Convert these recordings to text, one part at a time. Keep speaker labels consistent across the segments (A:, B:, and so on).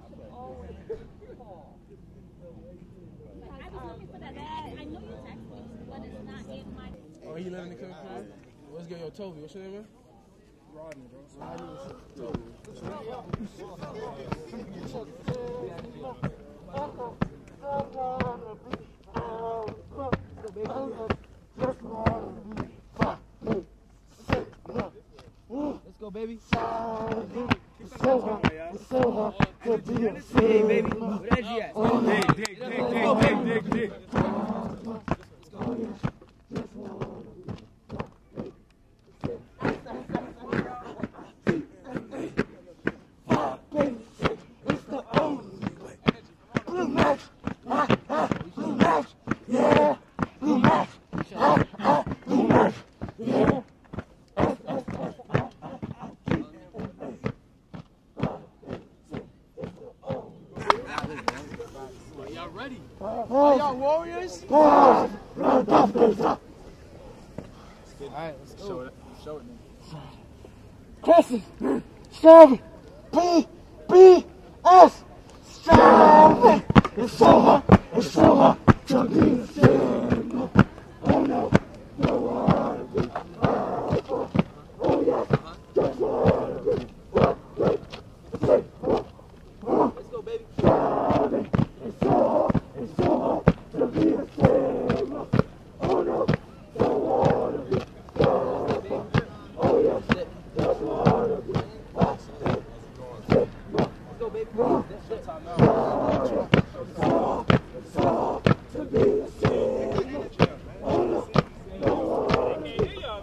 A: always call. I was looking for that. I know you text me, but it's not in my.
B: Oh, he letting it come through? Let's get yo Toby. What's your name, man? Rodney, bro. Toby.
C: Let's go, baby.
D: It's so hard to be a
C: Hey, baby. Where Edgy at? Dig.
B: Are y'all warriors?
D: Alright,
B: let's go. Show it, man.
D: Chrissy, 7, BBS, 7. It's so hard to be a single. Oh no, no one to be. Oh yes, just wanna be.
C: Let's go, baby.
D: 7. It's so hard to be a single. Oh no, don't wanna be. Oh yes, just wanna be.
C: Let's go, baby.
D: To be a single. Oh no, don't wanna be.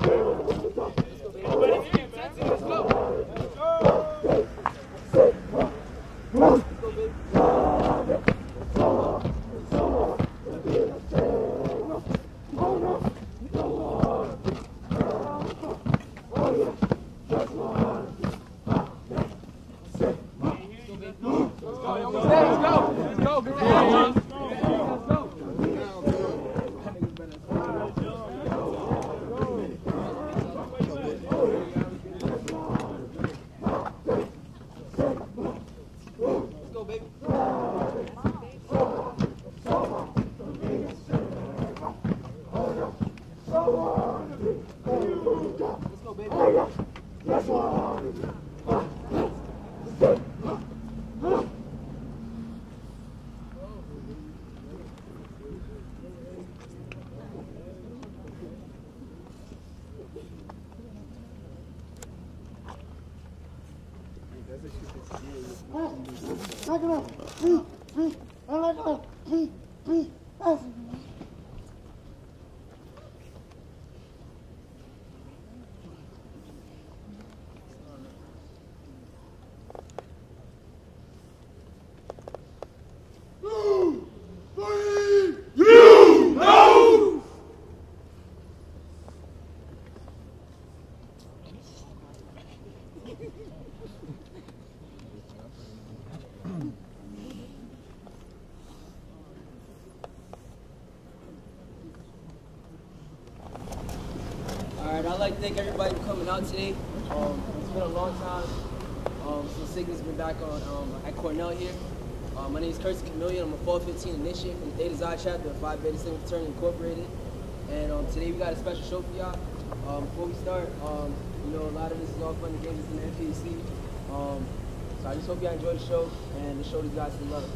C: Alright, I'd like to thank everybody for coming out today. It's been a long time since Signal's been back at Cornell here. My name is Kirsten Chameleon. I'm a 415 initiate from the Theta chapter of Phi Beta Sigma Fraternity Incorporated. And today we got a special show for y'all. Before we start, you know, a lot of this is all fun and games in the NPC. So I just hope y'all enjoy the show and the show that you guys some love.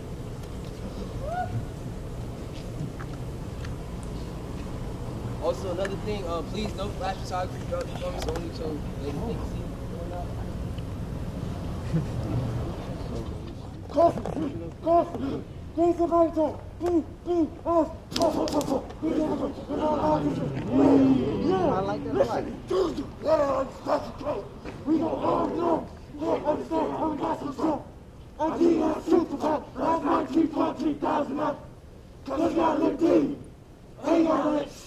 C: Also, another thing, please no flash photography throughout the performance, only so they can see.
D: I like that light. We don't all know. Understand how we got some stuff. I think that's super bad. Last night, 3,000 up. Cause it's got to look deep. Ain't got to let.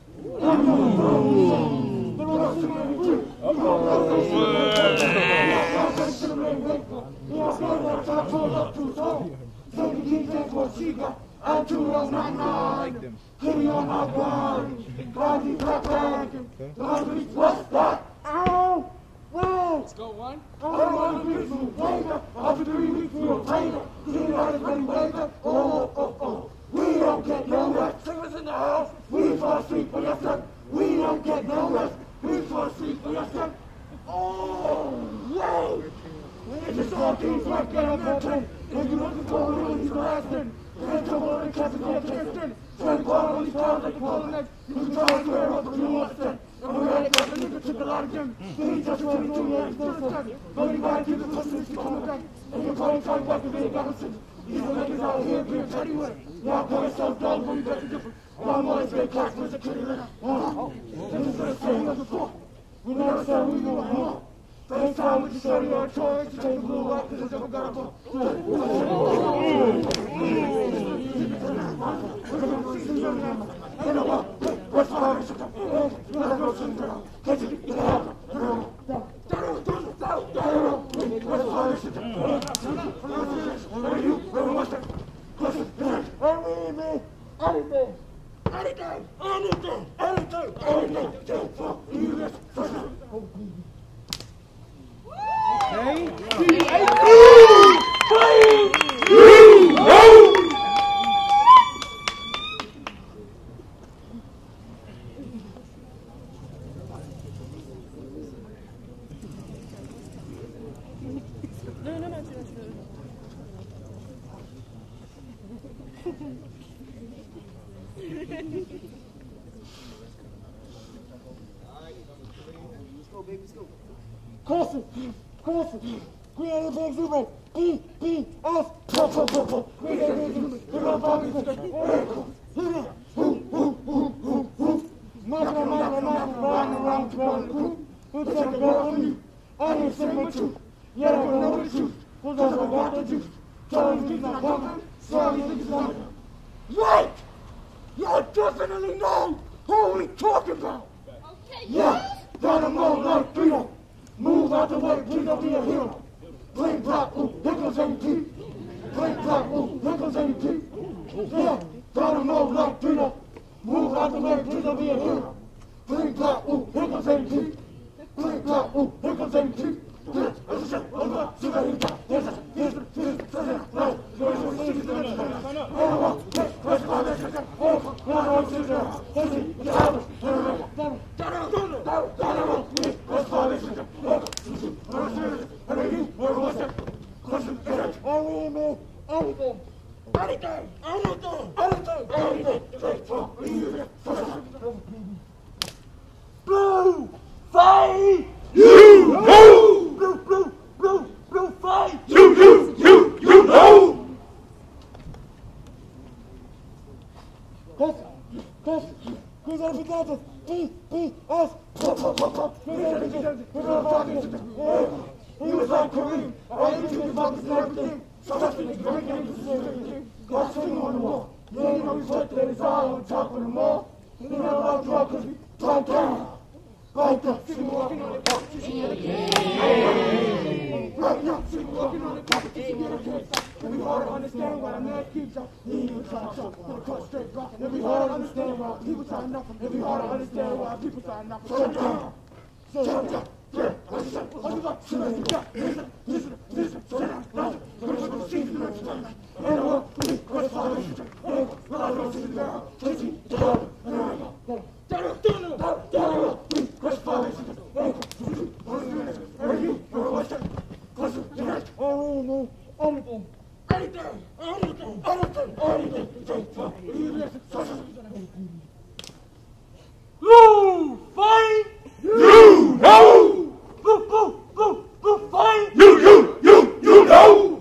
D: I'm 299. Hitting on my body. Body black wagon. What's that? Ow! Whoa!
B: Let's go, one.
D: I don't want to be from Theta. After 3 weeks, we were Theta. You know this really wager. Oh. We don't get no rest. Singers in the house. We fall asleep for your son. We don't get no rest. We fall asleep for your son. Oh, whoa. It's just all things like that on that train. And you look for when he's blasting. Can't come on and catch your Kingston. Straight ball on these pounds like pulling neck. You can try to swear up, but you don't understand. And we're ready to the nigga took a lot of them. Then he just went into the end. But he got to keep the pussy to come back. And you're probably trying back to be a government. These niggas out here being petty with it. Y'all boys so dumb when you bet the difference. Y'all boys get class with the kitty litter. This is the same as before. We never said we knew more. First time with the shorty on tour, she take the blue up because it's never got a ball. What's my Creative Big Super, BBS, Creative Big Super, right! Y'all definitely know who we talking about!
A: Okay,
D: Yeah, Dynamo like Theta. Move out the way, please don't be a hero. Blink block, ooh, here goes AP. Blink block, ooh, here goes AP. Yeah, Dynamo like Theta. Move out the way, please don't be a hero. Blink block, ooh, here goes AP. Blink block, ooh, here goes AP. Blue, fight! You know! Blue, fight! You know! Who's gonna be dances? BBS! He was like Kareem. All you think about is everything. So that's the great game to see everything. Got swing on the wall. Yeah, you know we put that his eye on top of the mall. You know about drug cause we drunk down. Right now, see me walking on the competition in the game. Right now, see me walking on the competition in the game. It'll be hard to understand why the man keeps up. He ain't even trying to choke on the cross straight rock. It'll be hard to understand why people try to knock him. It'll be hard to understand why people try to knock him. Shut down. Shut down. Blue, fight! You know! Blue, fight! You know!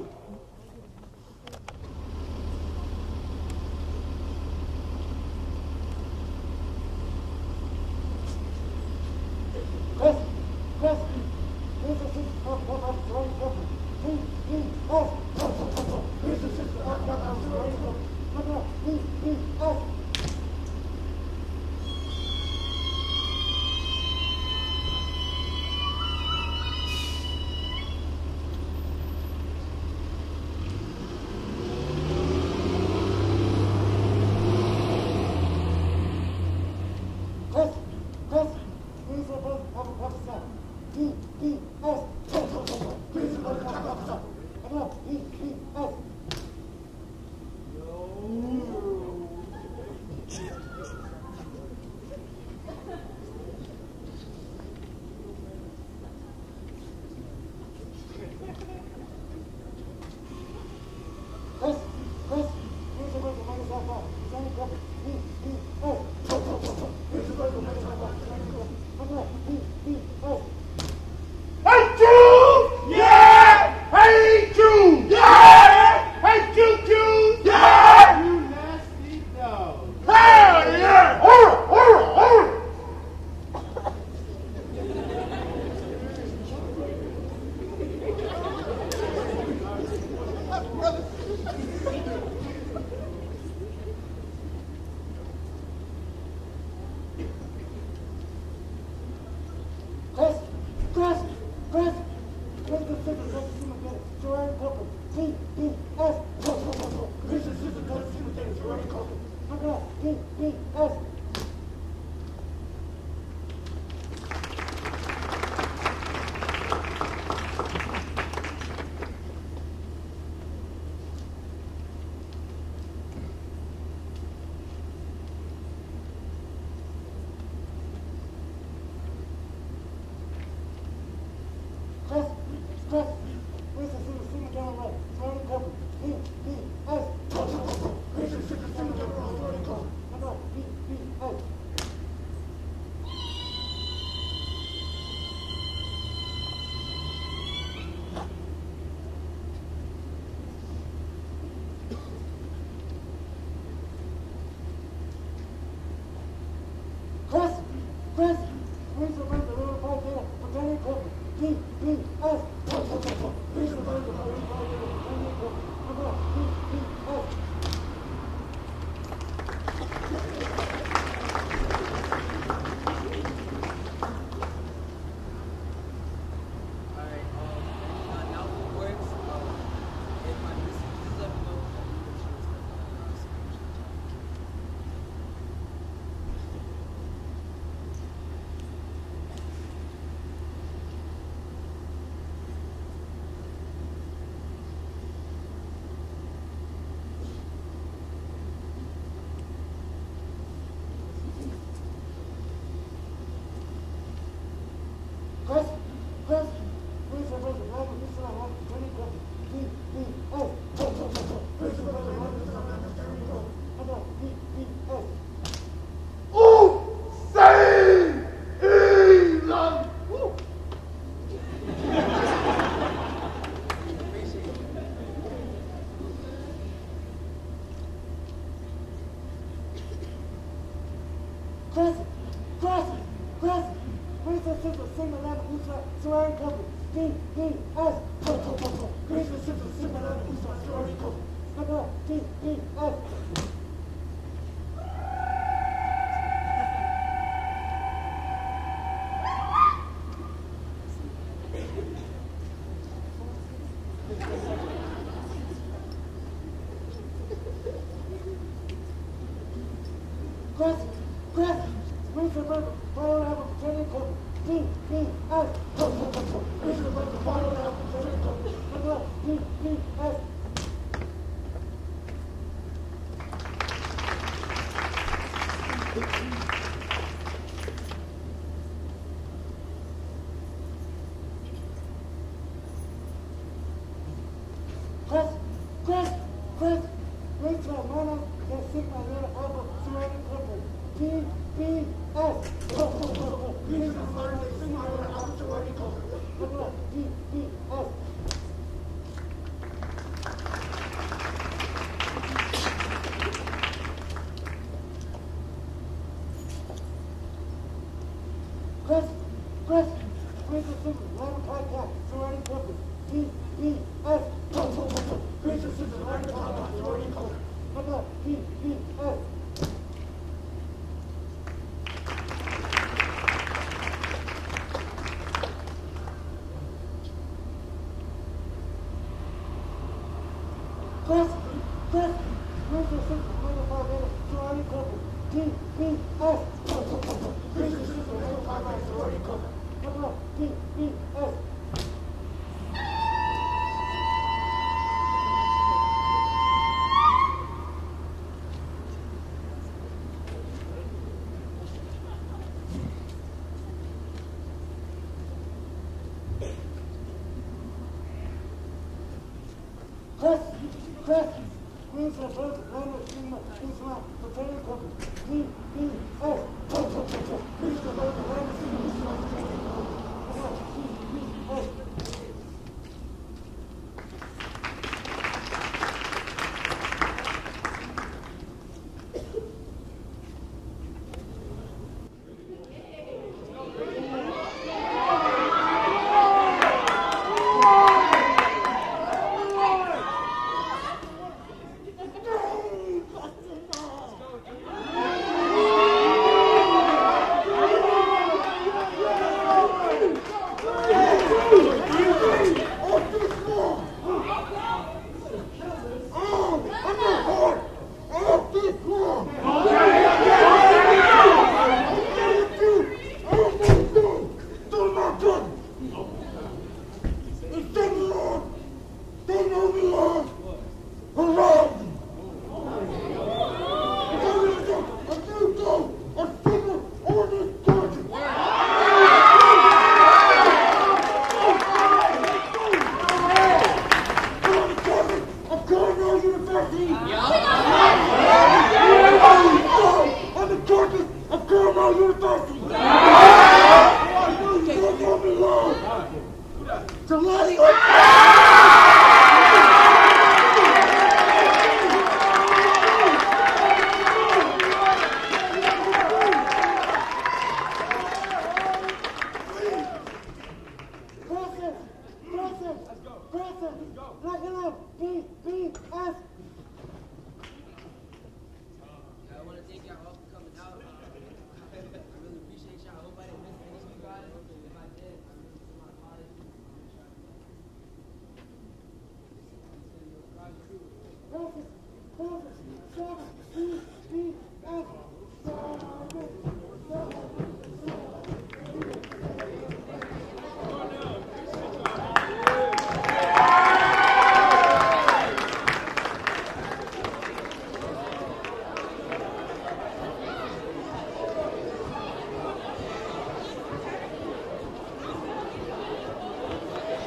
C: I want to thank y'all all for coming out. I really appreciate y'all. I hope I didn't miss any of you guys. If I did, I really put my apologies.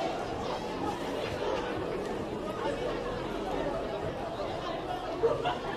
D: Come on.